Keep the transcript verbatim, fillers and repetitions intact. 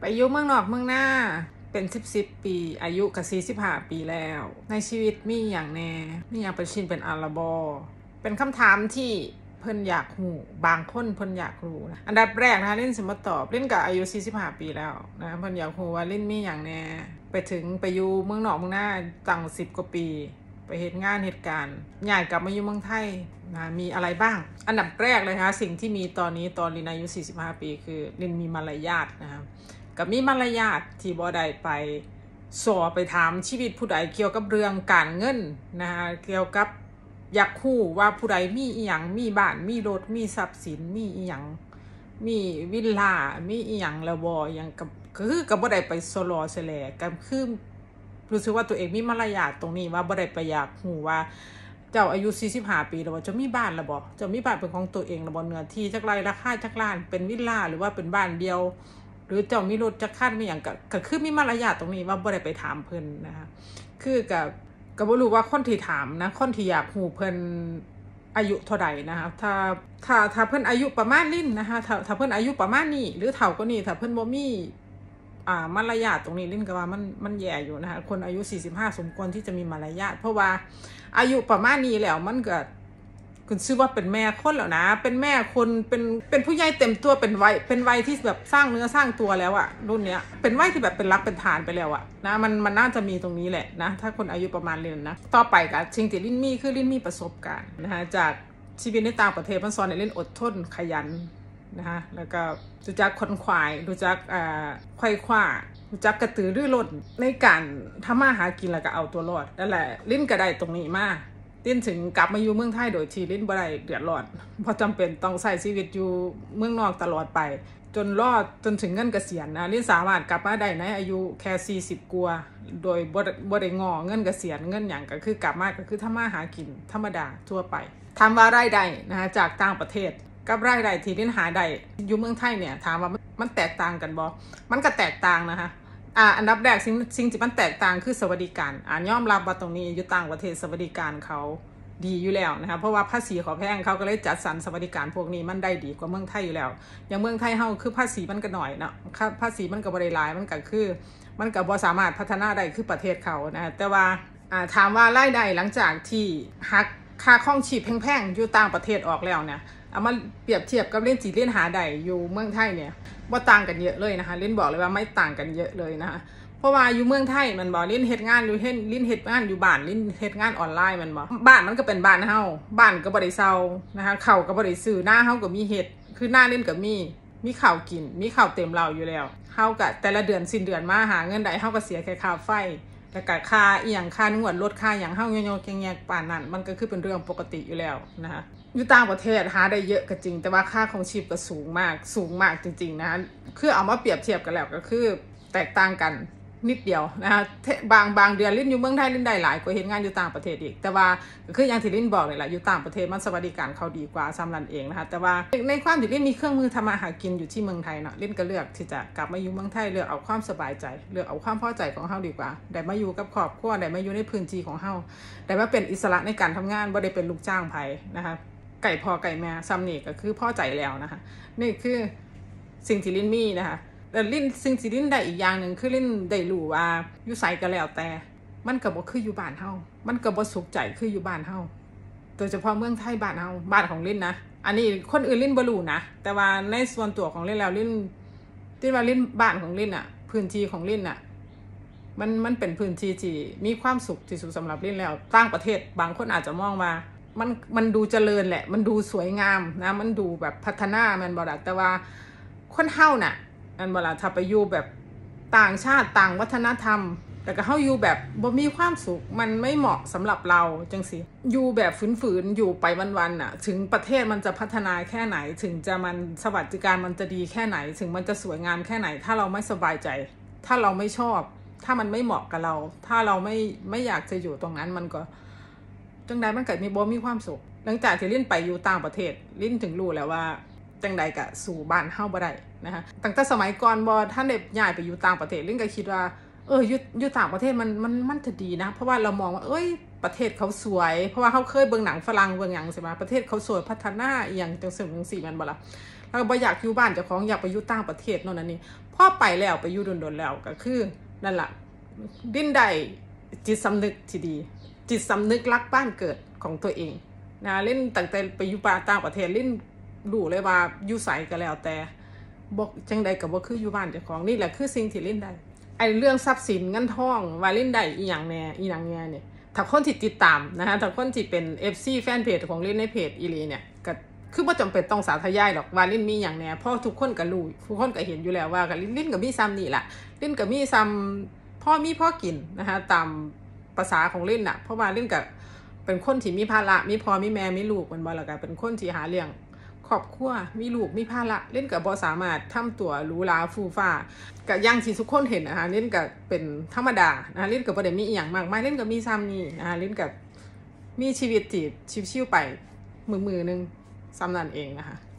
ไปอยู่เมืองนอกเมืองหน้าเป็นสิบสิบปีอายุก็สี่สิบห้าปีแล้วในชีวิตมีอย่างแน่มีอย่างเป็นชิ้นเป็นอัลบอเป็นคำถามที่เพิ่นอยากหูบางคนเพิ่นอยากรู้นะอันดับแรกนะคะลินสิมาตอบลินก็อายุสี่สิบห้าปีแล้วนะเพิ่นอยากรู้ว่าลินมีอย่างแน่ไปถึงไปอยู่เมืองนอกเมืองหน้าตั้งสิบกว่าปีไปเฮ็ดงานเหตุการณ์ย้ายกลับมาอยู่เมืองไทยนะมีอะไรบ้างอันดับแรกเลยนะคะสิ่งที่มีตอนนี้ตอนลินอายุสี่สิบห้าปีคือลินมีมารยาทนะครับกับมีมารยาทที่บ่ได้ไปสอไปถามชีวิตผู้ใดเกี่ยวกับเรื่องการเงินนะคะเกี่ยวกับอยากรู้ว่าผู้ใดมีอีหยังมีบ้านมีรถมีทรัพย์สินมีอีหยังมีวิลล่ามีอีหยังแล้วบ่อีหยังก็คือก็บ่ได้ไปสลอแสลก็คือรู้สึกว่าตัวเองมีมารยาทตรงนี้ว่าบ่ได้ไปอยากรู้ว่าเจ้าอายุสี่สิบห้าปีแล้วบ่จะมีบ้านแล้วบ่จะมีบ้านเป็นของตัวเองแล้วบ่เนื้อที่จักไร่ราคาจักล้านเป็นวิลล่าหรือว่าเป็นบ้านเดียวหรือเจ้ามีรถจักคันมีหยังก็ก็คือมีมารยาทตรงนี้ว่าบ่ได้ไปถามเพิ่นนะคะคือกับก็บ่รู้ว่าคนที่ถามนะคนที่อยากรู้เพิ่นอายุเท่าใดนะคะถ้าถ้าถ้าเพิ่นอายุประมาณนี้นะคะถ้าถ้าเพิ่นอายุประมาณนี้หรือเฒ่ากว่านี้ถ้าเพิ่นบ่มีอ่ามารยาทตรงนี้ลินก็ว่ามันมันแย่อยู่นะคะคนอายุสี่สิบห้าสมควรที่จะมีมารยาทเพราะว่าอายุประมาณนี้แล้วมันก็คุณชื่อว่าเป็นแม่คนแล้วนะเป็นแม่คนเป็นเป็นผู้ใหญ่เต็มตัวเป็นวัยเป็นวัยที่แบบสร้างเนื้อสร้างตัวแล้วอะรุ่นเนี้ยเป็นวัยที่แบบเป็นรักเป็นฐานไปแล้วอะนะมันมันน่าจะมีตรงนี้แหละนะถ้าคนอายุประมาณเรียนนะต่อไปกับชิงติลินมีคือลินมีประสบการณ์นะคะจากชีวิตในต่างประเทศมันสอนให้ลินอดทนขยันนะคะแล้วก็รู้จักคนควายรู้จักอ่าควายคว้ารู้จักกระตือรือร้นในการทำมาหากินแล้วก็เอาตัวรอดนั่นแหละลินก็ได้ตรงนี้มาลินถึงกลับมาอยู่เมืองไทยโดยที่ลินบ่ได้เดือดร้อนเพราะจำเป็นต้องใช้ชีวิตอยู่เมืองนอกตลอดไปจนรอดจนถึงเงินเกษียณนะลินสามารถกลับมาได้ในอายุแค่สี่สิบกว่าโดยบ่บ่ได้งอเงินเกษียณเงินหยังก็คือกลับมาก็คือทำมาหากินธรรมดาทั่วไปถามว่ารายได้นะคะจากต่างประเทศกับรายได้ที่ลินหาได้อยู่เมืองไทยเนี่ยถามว่ามันแตกต่างกันบ่มันก็แตกต่างนะคะอ่าอันดับแรกสิ่งสิ่งที่มันแตกต่างคือสวัสดิการอ่ายอมรับว่าตรงนี้อยู่ต่างประเทศสวัสดิการเขาดีอยู่แล้วนะคะเพราะว่าภาษีเขาแพงเขาก็เลยจัดสรรสวัสดิการพวกนี้มันได้ดีกว่าเมืองไทยอยู่แล้วอย่างเมืองไทยเฮาคือภาษีมันก็น้อยเนาะค่าภาษีมันก็บ่ได้หลายมันก็คือมันก็บ่สามารถพัฒนาได้คือประเทศเขานะแต่ว่าอ่าถามว่ารายได้หลังจากที่หักค่าครองชีพแพงๆอยู่ต่างประเทศออกแล้วเนี่ยเอามาเปรียบเทียบกับเล่นจีเล่นหาได้อยู่เมืองไทยเนี่ยบ่ต่างกันเยอะเลยนะคะเล่นบอกเลยว่าไม่ต่างกันเยอะเลยนะคะเพราะว่าอยู่เมืองไทยมันบ่ลิ้นเฮ็ดงานอยู่เฮ็ดลิ้นเฮ็ดงานอยู่บ้านลิ้นเฮ็ดงานออนไลน์มันบ่บ้านมันก็เป็นบ้านเฮาบ้านก็บ่ได้เซานะคะข้าวก็บ่ได้ซื้อหน้าเฮาก็มีเฮ็ดคือหน้าลิ้นก็มีมีข้าวกินมีข้าวเต็มเราอยู่แล้วเฮาก็แต่ละเดือนสิ้นเดือนมาหาเงินได้เฮาก็เสียแค่ค่าไฟแล้วก็ค่าอีหยังค่านวดรถค่าหยังเฮาโยๆแยกๆปานนั้นมันก็คือเป็นเรื่องปกติอยู่แล้วนะคะอยู่ต่างประเทศหาได้เยอะก็จริงแต่ว่าค่าครองชีพก็สูงมากสูงมากจริงๆนะคะคือเอามาเปรียบเทียบกันแล้วก็คือแตกต่างกันนิดเดียวนะคะบางบางเดือนลิ้นอยู่เมืองไทยลิ้นได้หลายกว่าเห็นงานอยู่ต่างประเทศอีกแต่ว่าคืออย่างที่ลิ้นบอกเลยแหละอยู่ต่างประเทศมันสวัสดิการเขาดีกว่าสำหรับเองนะคะแต่ว่าในความที่ลิ้นมีเครื่องมือทำมาหากินอยู่ที่เมืองไทยเนาะลิ้นก็เลือกที่จะกลับมาอยู่เมืองไทยเลือกเอาความสบายใจเลือกเอาความพอใจของเฮาดีกว่าได้มาอยู่กับครอบครัวได้มาอยู่ในพื้นที่ของเฮาได้มาเป็นอิสระในการทำงานบ่ได้เป็นลูกจ้างไผนะคะไก่พอไก่แม่ซ้ำนี่ก็คือพอใจแล้วนะคะนี่คือสิ่งที่ลิ้นมีนะคะแต่ลิ้นสิ่งที่ลิ้นได้อีกอย่างหนึ่งคือลิ้นได้รู้ว่าอยู่ไสก็แล้วแต่มันก็บ่คืออยู่บ้านเฮามันก็บ่สุขใจคืออยู่บ้านเฮาโดยเฉพาะเมืองไทยบ้านเฮาบ้านของลิ้นนะอันนี้คนอื่นลิ้นบ่รู้นะแต่ว่าในส่วนตัวของลิ้นแล้วลิ้นที่ว่าลิ้นบ้านของลิ้นอ่ะพื้นที่ของลิ้นอ่ะมันมันเป็นพื้นที่ที่มีความสุขที่สุดสำหรับลิ้นแล้วต่างประเทศบางคนอาจจะมองว่ามันมันดูเจริญแหละมันดูสวยงามนะมันดูแบบพัฒนาแม่นบ่ล่ะแต่ว่าคนเฮาน่ะอันเวลาถ้าไปอยู่แบบต่างชาติต่างวัฒนธรรมแต่ก็เฮาอยู่แบบบ่มีความสุขมันไม่เหมาะสำหรับเราจังสิอยู่แบบฝืนๆอยู่ไปวันๆน่ะถึงประเทศมันจะพัฒนาแค่ไหนถึงจะมันสวัสดิการมันจะดีแค่ไหนถึงมันจะสวยงามแค่ไหนถ้าเราไม่สบายใจถ้าเราไม่ชอบถ้ามันไม่เหมาะกับเราถ้าเราไม่ไม่อยากจะอยู่ตรงนั้นมันก็จังใดมันก็มีบ่มีความสุขหลังจากที่ลิ้นไปอยู่ต่างประเทศลิ้นถึงรู้แล้วว่าจังใดก็สู่บ้านเฮาบ่ได้นะคะตั้งแต่สมัยก่อนบ่ท่านได้ย้ายไปอยู่ต่างประเทศลิ้นก็คิดว่าเอออยู่อยู่ต่างประเทศมันมันมันจะดีนะเพราะว่าเรามองว่าเอ้ยประเทศเขาสวยเพราะว่าเขาเคยเบิ่งหนังฝรั่งเบิ่งหยังใช่มั้ยประเทศเขาสวยพัฒนาอีหยังจังซั่นจังซี่แม่นบ่ล่ะแล้วก็บ่อยากอยู่บ้านเจ้าของอยากไปอยู่ต่างประเทศโน่นนั่นนี่พอไปแล้วไปอยู่โดนๆแล้วก็คือนั่นล่ะลิ้นได้จิตสำนึกที่ดีจิตสำนึกรักบ้านเกิดของตัวเองนะลิ้นตั้งแต่ไปอยู่ต่างประเทศลิ้นรู้เลยว่าอยู่ไสก็แล้วแต่บ่จังใดก็บ่คืออยู่บ้านเจ้าของนี่แหละคือสิ่งที่ลิ้นได้ไอ้เรื่องทรัพย์สินเงินทองว่าลิ้นได้อีหยังแน่อีหยังแน่เนี่ยถ้าคนที่ติดตามนะคะถ้าคนที่เป็น เอฟ ซี แฟนเพจของลิ้นในเพจอีหลีเนี่ยก็คือบ่จำเป็นต้องสาธยายหรอกว่าลิ้นมีหยังแน่เพราะทุกคนก็รู้ทุกคนก็เห็นอยู่แล้วว่าก็ลิ้นลิ้นก็มีซ้ำนี่ล่ะลิ้นก็มีซ้ำพ่อมีพ่อกินนะคะตามภาษาของลิ้นน่ะเพราะว่าลิ้นก็เป็นคนที่มีภาระมีพ่อมีแม่มีลูกมันบ่ล่ะก็เป็นคนที่หาเลี้ยงครอบครัวมีลูกมีภาระเล่นก็บ่สามารถทำตัวหรูหราฟูฟ้าก็อย่างที่ทุกคนเห็นนะคะเล่นก็เป็นธรรมดานะคะเล่นก็บ่ได้มีอีหยังมากมายเล่นก็มีซ้ำนี่นะคะเล่นก็มีชีวิตที่ชิวๆไปมือๆนึงซ้ำนั่นเองนะคะ